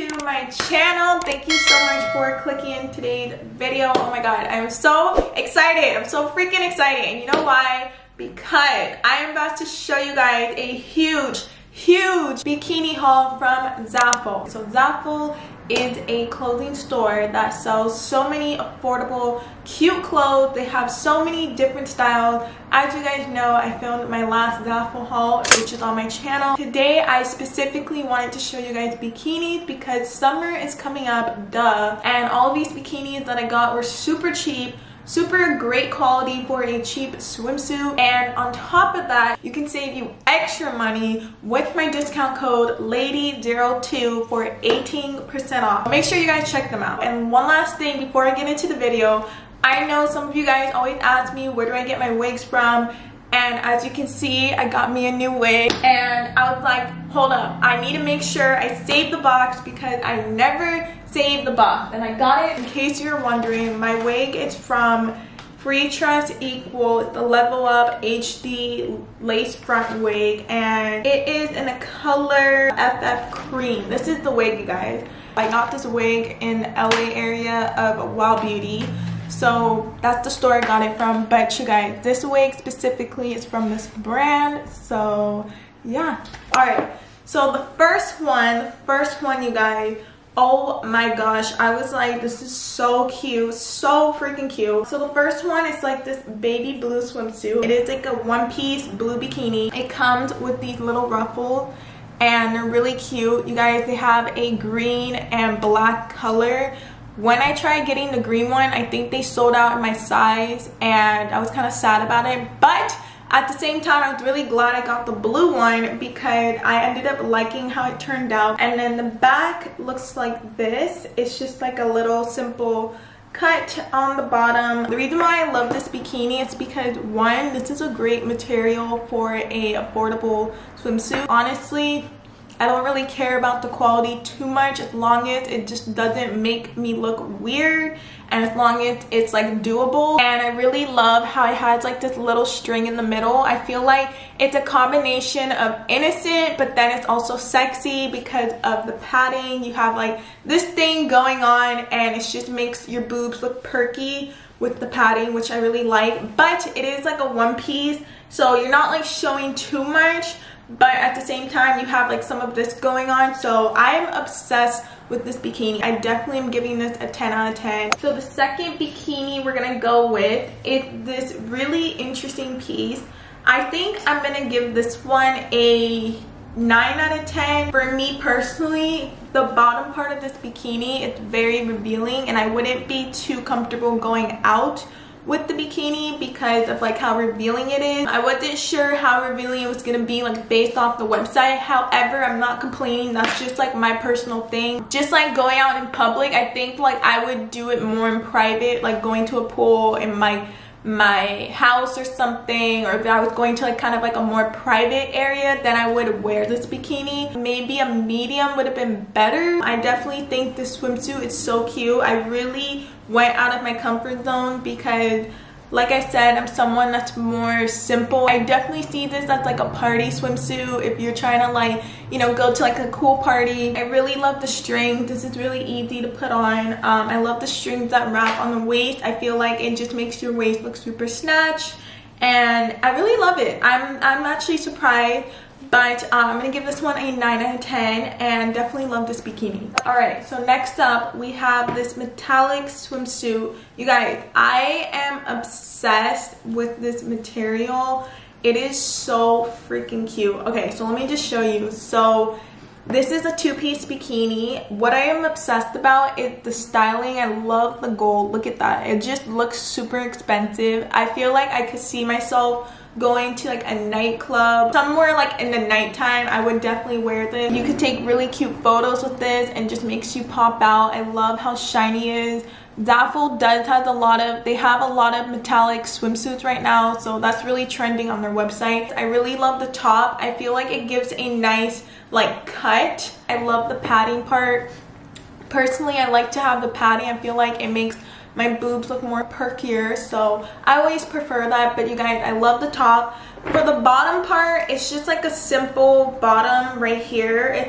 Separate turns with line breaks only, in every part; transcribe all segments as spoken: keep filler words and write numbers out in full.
to my channel. Thank you so much for clicking in today's video. Oh my god, I'm so excited. I'm so freaking excited. And you know why? Because I am about to show you guys a huge, huge bikini haul from Zaful. So Zaful is a clothing store that sells so many affordable, cute clothes. They have so many different styles. As you guys know, I filmed my last Zaful haul, which is on my channel. Today, I specifically wanted to show you guys bikinis because summer is coming up, duh. And all of these bikinis that I got were super cheap, super great quality for a cheap swimsuit, and on top of that you can save you extra money with my discount code lady zero two for eighteen percent off. Make sure you guys check them out. And one last thing before I get into the video, I know some of you guys always ask me where do I get my wigs from, and as you can see I got me a new wig and I was like, hold up, I need to make sure I save the box because I never save the box. And I got it, in case you're wondering, my wig is from Freetrust Equal, the Level Up H D lace front wig, and it is in a color F F cream. This is the wig, you guys. I got this wig in L A area of Wow Beauty, so that's the store I got it from. But you guys, this wig specifically is from this brand, so yeah. All right, so the first one the first one you guys, oh my gosh, I was like, this is so cute, so freaking cute. So the first one is like this baby blue swimsuit. It is like a one-piece blue bikini. It comes with these little ruffles and they're really cute. You guys, they have a green and black color. When I tried getting the green one, I think they sold out in my size and I was kind of sad about it, but at the same time, I was really glad I got the blue one because I ended up liking how it turned out. And then the back looks like this. It's just like a little simple cut on the bottom. The reason why I love this bikini is because, one, this is a great material for a affordable swimsuit. Honestly, I don't really care about the quality too much as long as it just doesn't make me look weird and as long as it's like doable. And I really love how it has like this little string in the middle. I feel like it's a combination of innocent but then it's also sexy because of the padding. You have like this thing going on and it just makes your boobs look perky with the padding, which I really like. But it is like a one piece, so you're not like showing too much, but at the same time you have like some of this going on. So I'm obsessed with this bikini. I definitely am giving this a ten out of ten. So the second bikini we're gonna go with is this really interesting piece. I think I'm gonna give this one a nine out of ten. For me personally, the bottom part of this bikini is very revealing and I wouldn't be too comfortable going out with the bikini because of like how revealing it is. I wasn't sure how revealing it was gonna be like based off the website. However, I'm not complaining. That's just like my personal thing. Just like going out in public, I think like I would do it more in private, like going to a pool in my my house or something, or if I was going to like kind of like a more private area, then I would wear this bikini. Maybe a medium would have been better. I definitely think this swimsuit is so cute. I really went out of my comfort zone because, like I said, I'm someone that's more simple. I definitely see this as like a party swimsuit if you're trying to like, you know, go to like a cool party. I really love the string. This is really easy to put on. Um, I love the strings that wrap on the waist. I feel like it just makes your waist look super snatched and I really love it. I'm, I'm actually surprised. But um, I'm gonna give this one a nine out of ten and definitely love this bikini. Alright, so next up we have this metallic swimsuit. You guys, I am obsessed with this material. It is so freaking cute. Okay, so let me just show you. So this is a two-piece bikini. What I am obsessed about is the styling. I love the gold. Look at that. It just looks super expensive. I feel like I could see myself going to like a nightclub somewhere like in the nighttime. I would definitely wear this. You could take really cute photos with this and just makes you pop out. I love how shiny it is. Zaful does has a lot of, they have a lot of metallic swimsuits right now, so that's really trending on their website. I really love the top. I feel like it gives a nice like cut. I love the padding part. Personally, I like to have the padding. I feel like it makes my boobs look more perkier, so I always prefer that. But you guys, I love the top. For the bottom part, it's just like a simple bottom right here. It's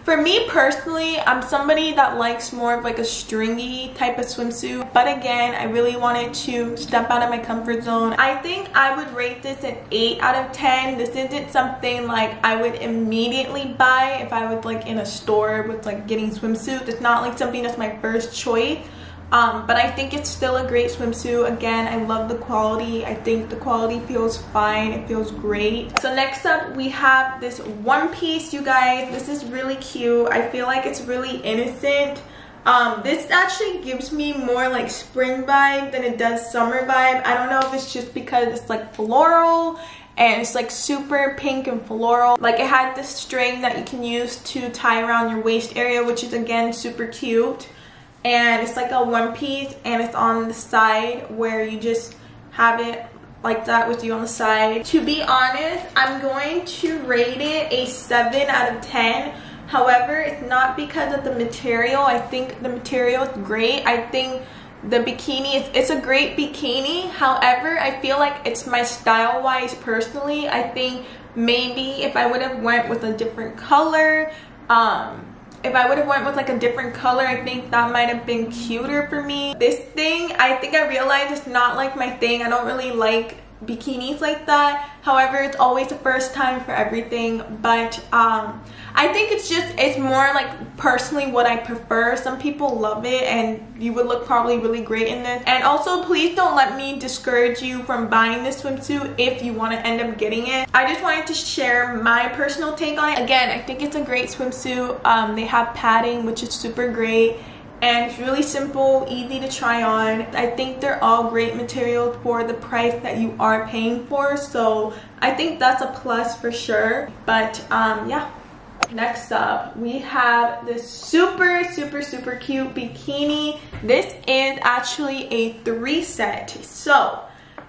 For me personally, I'm somebody that likes more of like a stringy type of swimsuit, but again, I really wanted to step out of my comfort zone. I think I would rate this an eight out of ten. This isn't something like I would immediately buy if I was like in a store with like getting swimsuits. It's not like something that's my first choice. Um, but I think it's still a great swimsuit. Again, I love the quality. I think the quality feels fine. It feels great. So next up, we have this one piece, you guys. This is really cute. I feel like it's really innocent. Um, this actually gives me more like spring vibe than it does summer vibe. I don't know if it's just because it's like floral and it's like super pink and floral. Like it had this string that you can use to tie around your waist area, which is again super cute. And it's like a one piece and it's on the side where you just have it like that with you on the side. To be honest, I'm going to rate it a seven out of ten. However, it's not because of the material. I think the material is great. I think the bikini is it's a great bikini. However, I feel like it's my style wise personally. I think maybe if I would have went with a different color, um if I would have went with like a different color, I think that might have been cuter for me. This thing, I think I realized it's not like my thing. I don't really like bikinis like that. However, it's always the first time for everything. But um, I think it's just, it's more like personally what I prefer. Some people love it and you would look probably really great in this. And also, please don't let me discourage you from buying this swimsuit if you want to end up getting it. I just wanted to share my personal take on it. Again, I think it's a great swimsuit. Um, they have padding, which is super great. And it's really simple, easy to try on. I think they're all great materials for the price that you are paying for. So I think that's a plus for sure. But um, yeah. Next up, we have this super, super, super cute bikini. This is actually a three set. So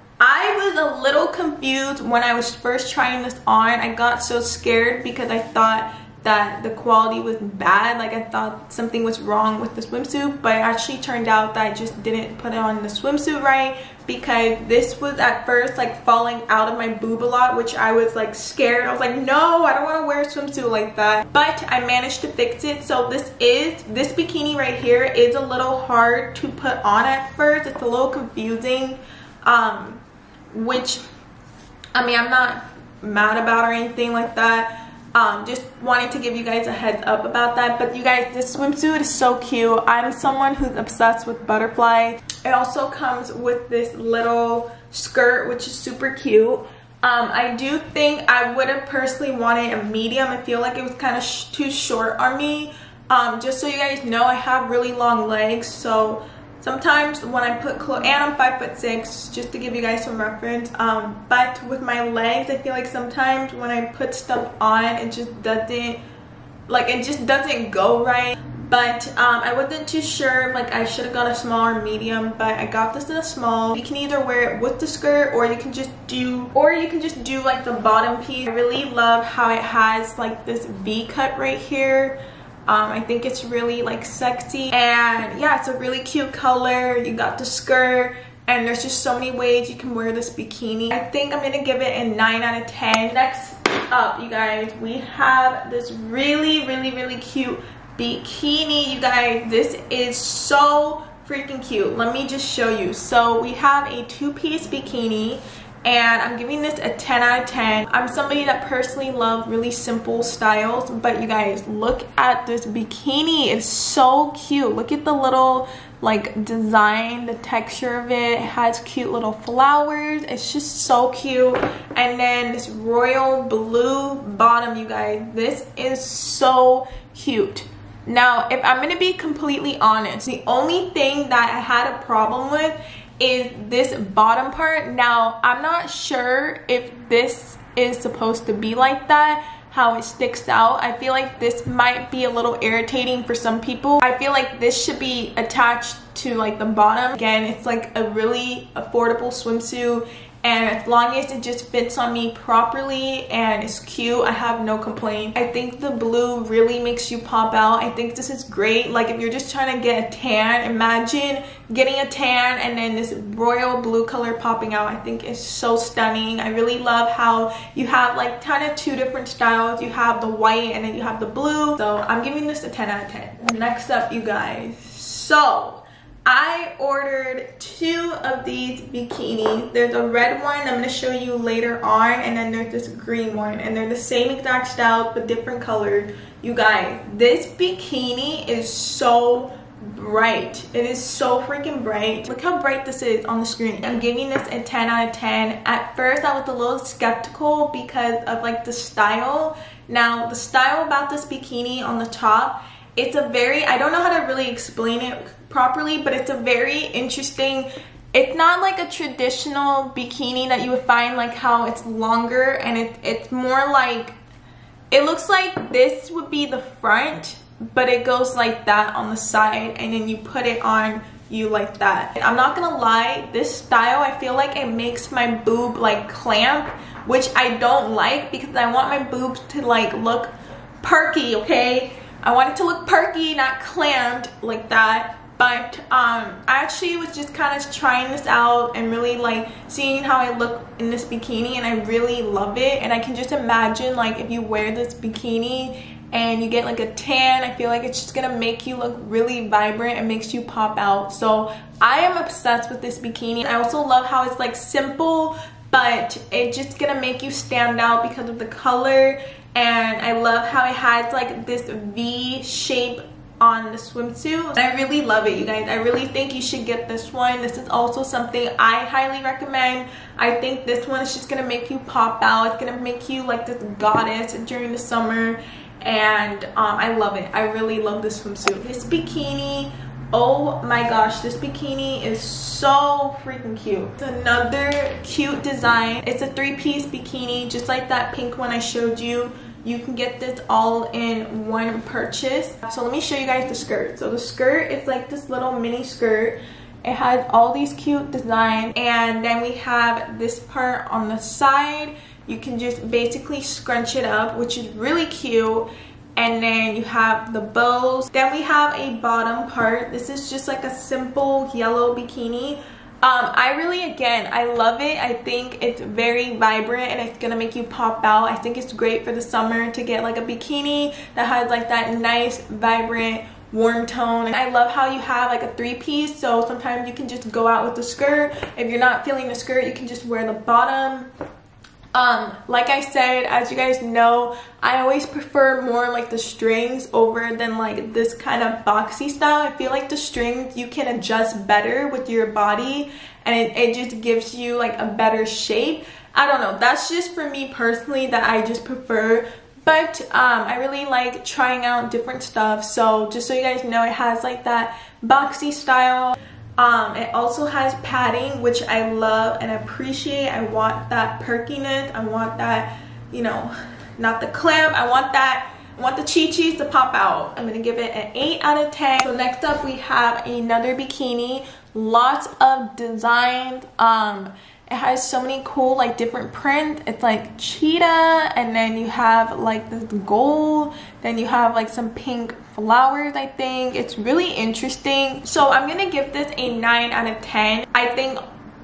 I was a little confused when I was first trying this on. I got so scared because I thought that the quality was bad. Like I thought something was wrong with the swimsuit, but it actually turned out that I just didn't put on the swimsuit right, because this was at first like falling out of my boob a lot, which I was like scared. I was like, no, I don't want to wear a swimsuit like that. But I managed to fix it. So this is this bikini right here is a little hard to put on at first. It's a little confusing, um which I mean, I'm not mad about or anything like that. Um, just wanted to give you guys a heads up about that. But you guys, this swimsuit is so cute. I'm someone who's obsessed with butterflies. It also comes with this little skirt, which is super cute. Um, I do think I would have personally wanted a medium. I feel like it was kind of sh too short on me. Um, just so you guys know, I have really long legs, so sometimes when I put clothes, and I'm five foot six, just to give you guys some reference. Um, but with my legs, I feel like sometimes when I put stuff on, it just doesn't, like it just doesn't go right. But um, I wasn't too sure, like I should have got a small or medium, but I got this in a small. You can either wear it with the skirt, or you can just do, or you can just do like the bottom piece. I really love how it has like this V cut right here. Um, I think it's really like sexy, and yeah, it's a really cute color. You got the skirt, and there's just so many ways you can wear this bikini. I think I'm gonna give it a nine out of ten. Next up, you guys, we have this really, really, really cute bikini. You guys, this is so freaking cute. Let me just show you. So we have a two-piece bikini, and I'm giving this a ten out of ten. I'm somebody that personally loves really simple styles, but you guys, look at this bikini. It's so cute. Look at the little like design, the texture of it. It has cute little flowers. It's just so cute. And then this royal blue bottom, you guys. This is so cute. Now, if I'm gonna be completely honest, the only thing that I had a problem with is this bottom part. Now, I'm not sure if this is supposed to be like that, how it sticks out. I feel like this might be a little irritating for some people. I feel like this should be attached to like the bottom. Again, it's like a really affordable swimsuit, and as long as it just fits on me properly and it's cute, I have no complaint. I think the blue really makes you pop out. I think this is great. Like if you're just trying to get a tan, imagine getting a tan and then this royal blue color popping out. I think it's so stunning. I really love how you have like kind of two different styles. You have the white and then you have the blue. So I'm giving this a ten out of ten. Next up, you guys. So I ordered two of these bikinis. There's a red one I'm going to show you later on, and then there's this green one, and they're the same exact style but different colors. You guys, this bikini is so bright. It is so freaking bright. Look how bright this is on the screen. I'm giving this a ten out of ten. At first I was a little skeptical because of like the style. Now the style about this bikini on the top, it's a very, I don't know how to really explain it properly, but it's a very interesting, it's not like a traditional bikini that you would find, like how it's longer, and it, it's more like, it looks like this would be the front, but it goes like that on the side, and then you put it on you like that. I'm not gonna lie, this style, I feel like it makes my boob like clamp, which I don't like because I want my boobs to like look perky, okay? I want it to look perky, not clamped like that. But um, I actually was just kind of trying this out and really like seeing how I look in this bikini, and I really love it. And I can just imagine like if you wear this bikini and you get like a tan, I feel like it's just gonna make you look really vibrant and makes you pop out. So I am obsessed with this bikini. I also love how it's like simple, but it's just gonna make you stand out because of the color. And I love how it has like this V shape on the swimsuit. I really love it, you guys. I really think you should get this one. This is also something I highly recommend. I think this one is just gonna make you pop out. It's gonna make you like this goddess during the summer, and um, I love it. I really love this swimsuit. This bikini, oh my gosh, this bikini is so freaking cute. It's another cute design. It's a three-piece bikini, just like that pink one I showed you. You can get this all in one purchase. So let me show you guys the skirt. So the skirt is like this little mini skirt. It has all these cute designs, and then we have this part on the side. You can just basically scrunch it up, which is really cute. And then you have the bows. Then we have a bottom part. This is just like a simple yellow bikini. Um, I really, again, I love it. I think it's very vibrant and it's gonna make you pop out. I think it's great for the summer to get like a bikini that has like that nice, vibrant, warm tone. And I love how you have like a three-piece, so sometimes you can just go out with the skirt. If you're not feeling the skirt, you can just wear the bottom. Um, like I said, as you guys know, I always prefer more like the strings over than like this kind of boxy style. I feel like the strings you can adjust better with your body, and it, it just gives you like a better shape. I don't know, that's just for me personally that I just prefer. But um, I really like trying out different stuff. So just so you guys know, it has like that boxy style. Um, it also has padding, which I love and appreciate. I want that perkiness. I want that, you know, not the clamp. I want that, I want the chi-chis to pop out. I'm gonna give it an eight out of ten. So next up we have another bikini. Lots of designs. Um, it has so many cool like different prints. It's like cheetah, and then you have like this gold, then you have like some pink flowers. I think it's really interesting. So I'm gonna give this a nine out of ten. I think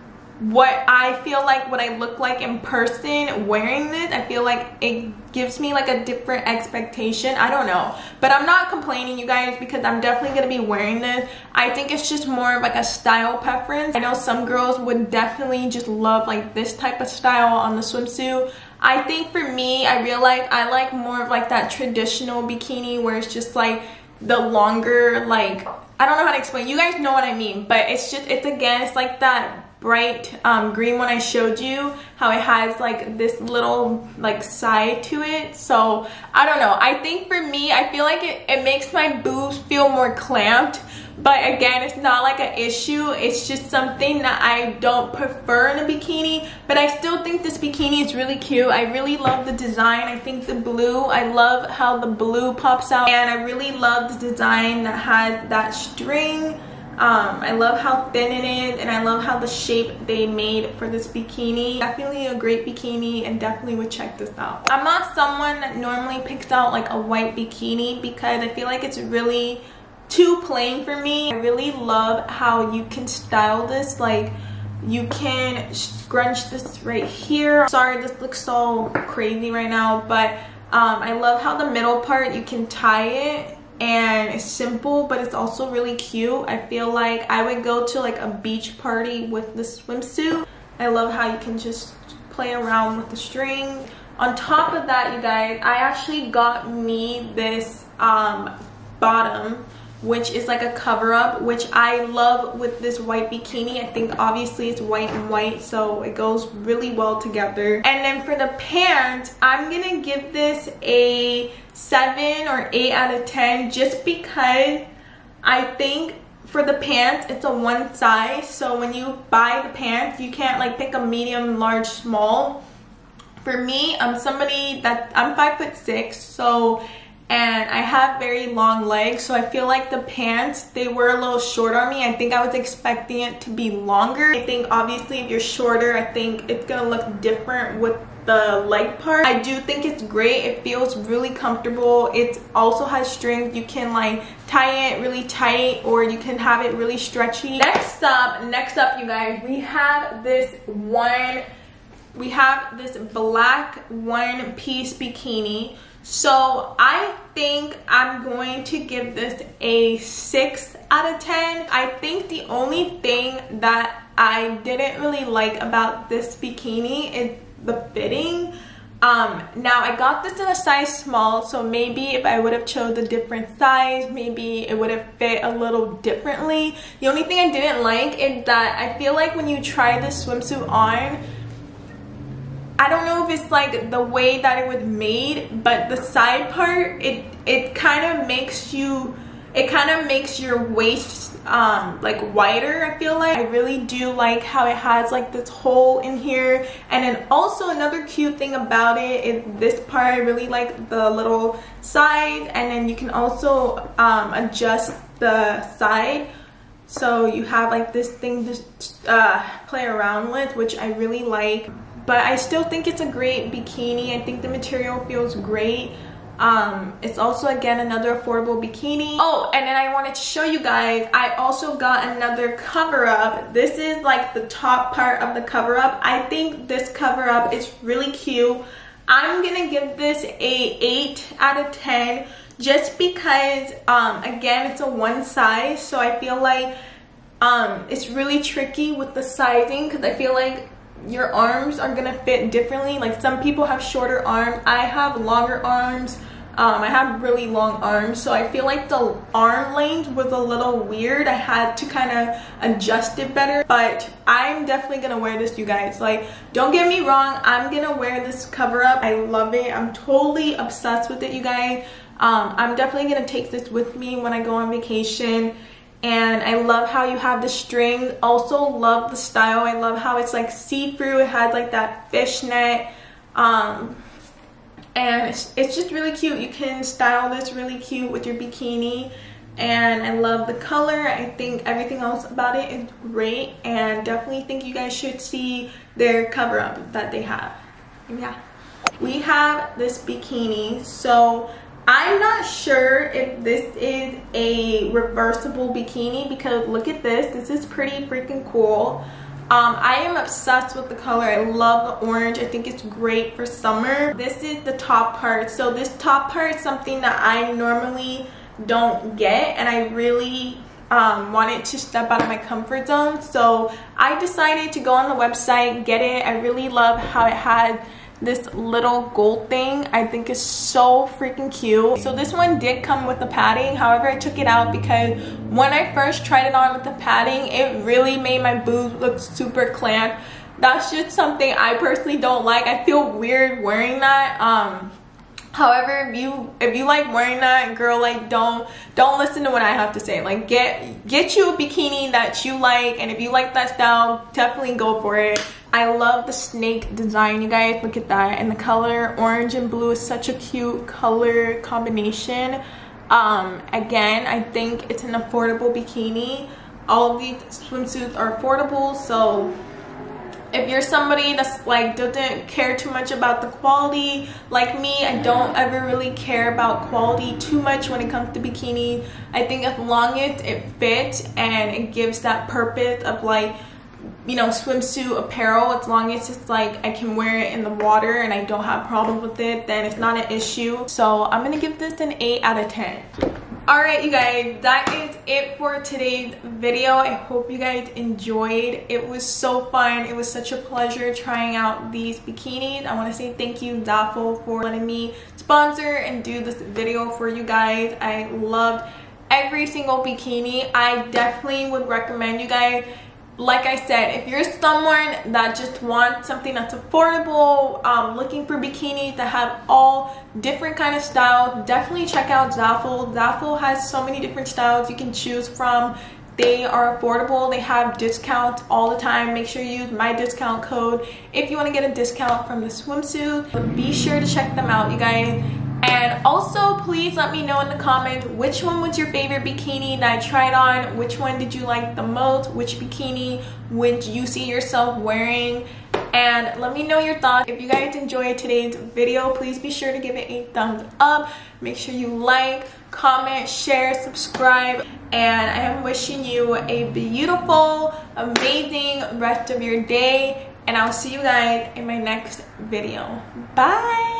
what I feel like what I look like in person wearing this, I feel like it gives me like a different expectation. I don't know, but I'm not complaining, you guys, because I'm definitely gonna be wearing this. I think it's just more of like a style preference. I know some girls would definitely just love like this type of style on the swimsuit. I think for me, I realize I like more of like that traditional bikini where it's just like the longer, like, I don't know how to explain. You guys know what I mean, but it's just, it's again, it's like that bright um, green one I showed you, how it has like this little like side to it. So I don't know, I think for me, I feel like it, it makes my boobs feel more clamped, but again, it's not like an issue. It's just something that I don't prefer in a bikini, but I still think this bikini is really cute. I really love the design. I think the blue, I love how the blue pops out, and I really love the design that has that string Um, I love how thin it is, and I love how the shape they made for this bikini. Definitely a great bikini, and definitely would check this out. I'm not someone that normally picks out like a white bikini because I feel like it's really too plain for me. I really love how you can style this. Like, you can scrunch this right here. Sorry, this looks so crazy right now, but um, I love how the middle part, you can tie it, and it's simple, but it's also really cute. I feel like I would go to like a beach party with the swimsuit. I love how you can just play around with the string. On top of that, you guys, I actually got me this um, bottom, which is like a cover up, which I love with this white bikini. I think obviously it's white and white, so it goes really well together. And then for the pants, I'm gonna give this a seven or eight out of ten, just because I think for the pants, it's a one size. So when you buy the pants, you can't like pick a medium, large, small. For me, I'm somebody that, I'm five foot six, so, and I have very long legs, so I feel like the pants, they were a little short on me. I think I was expecting it to be longer. I think obviously if you're shorter, I think it's gonna look different with the leg part. I do think it's great. It feels really comfortable. It also has strings. You can like tie it really tight, or you can have it really stretchy. Next up, next up, you guys, we have this one, we have this black one piece bikini. So I think I'm going to give this a six out of ten. I think the only thing that I didn't really like about this bikini is the fitting. Um, now I got this in a size small, so maybe if I would have chose a different size, maybe it would have fit a little differently. The only thing I didn't like is that I feel like when you try this swimsuit on, I don't know if it's like the way that it was made, but the side part, it it kind of makes you, it kind of makes your waist um like wider. I feel like I really do like how it has like this hole in here. And then also another cute thing about it is this part. I really like the little side, and then you can also um adjust the side, so you have like this thing to uh play around with, which I really like. But I still think it's a great bikini. I think the material feels great. Um, it's also, again, another affordable bikini. Oh, and then I wanted to show you guys, I also got another cover up. This is like the top part of the cover up. I think this cover up is really cute. I'm gonna give this a eight out of ten, just because, um, again, it's a one size. So I feel like um, it's really tricky with the sizing, because I feel like your arms are gonna fit differently. Like, some people have shorter arms, I have longer arms, um, I have really long arms, so I feel like the arm length was a little weird. I had to kind of adjust it better, but I'm definitely gonna wear this, you guys. Like, don't get me wrong, I'm gonna wear this cover up. I love it. I'm totally obsessed with it, you guys. um, I'm definitely gonna take this with me when I go on vacation. And I love how you have the string. Also love the style. I love how it's like see-through. It has like that fishnet. Um, and it's, it's just really cute. You can style this really cute with your bikini. And I love the color. I think everything else about it is great. And definitely think you guys should see their cover up that they have. Yeah. We have this bikini. So I'm not sure if this is a reversible bikini, because look at this. This is pretty freaking cool. Um, I am obsessed with the color. I love the orange. I think it's great for summer. This is the top part. So this top part is something that I normally don't get, and I really um, wanted to step out of my comfort zone. So I decided to go on the website, get it. I really love how it had this little gold thing. I think is so freaking cute. So this one did come with the padding. However, I took it out because when I first tried it on with the padding, it really made my boobs look super clamped. That's just something I personally don't like. I feel weird wearing that. Um, however, if you if you like wearing that, girl, like don't don't listen to what I have to say. Like get get you a bikini that you like, and if you like that style, definitely go for it. I love the snake design, you guys. Look at that. And the color orange and blue is such a cute color combination. Um, again, I think it's an affordable bikini. all of these swimsuits are affordable. So if you're somebody that's like doesn't care too much about the quality like me, I don't ever really care about quality too much when it comes to bikinis. I think as long as it fits and it gives that purpose of like, you know, swimsuit apparel, as long as it's like I can wear it in the water and I don't have problems with it, then it's not an issue. So I'm gonna give this an eight out of ten. Alright you guys, that is it for today's video. I hope you guys enjoyed. It was so fun. It was such a pleasure trying out these bikinis. I want to say thank you Zaful for letting me sponsor and do this video for you guys. I loved every single bikini. I definitely would recommend you guys. Like I said, if you're someone that just wants something that's affordable, um, looking for bikinis that have all different kind of styles, definitely check out Zaful. Zaful has so many different styles you can choose from. They are affordable. They have discounts all the time. Make sure you use my discount code if you want to get a discount from the swimsuit. But be sure to check them out, you guys. And also, please let me know in the comments which one was your favorite bikini that I tried on. Which one did you like the most? Which bikini would you see yourself wearing? And let me know your thoughts. If you guys enjoyed today's video, please be sure to give it a thumbs up. Make sure you like, comment, share, subscribe. And I am wishing you a beautiful, amazing rest of your day. And I'll see you guys in my next video. Bye!